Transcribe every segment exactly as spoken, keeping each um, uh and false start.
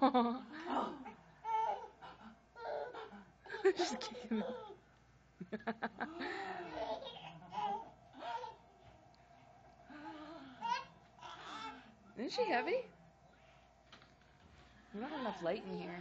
She's kicking it. Isn't she heavy? We don't have enough light in here.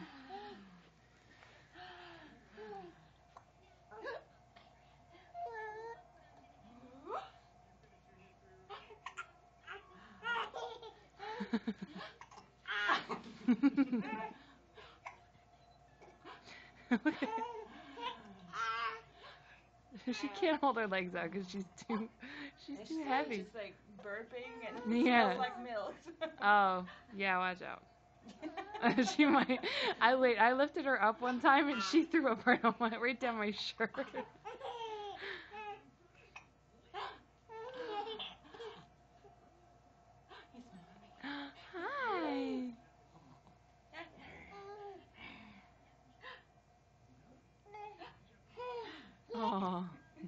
She can't hold her legs out because she's too, she's And too she's heavy. just like burping and it Yeah. smells like milk. Oh, yeah, watch out. She might. I wait. I lifted her up one time and she threw up right on my, right down my shirt. Hi. Oh.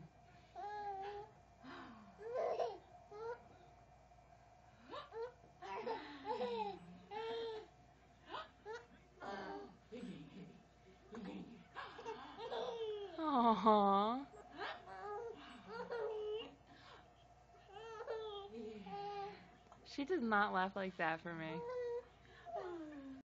Aww. She does not laugh like that for me.